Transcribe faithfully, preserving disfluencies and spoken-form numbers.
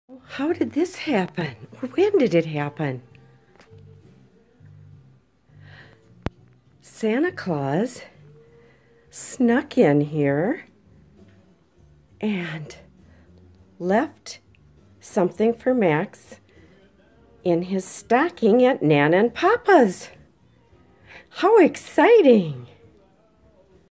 How did this happen? When did it happen? Santa Claus snuck in here and left something for Max in his stocking at Nana and Papa's. How exciting!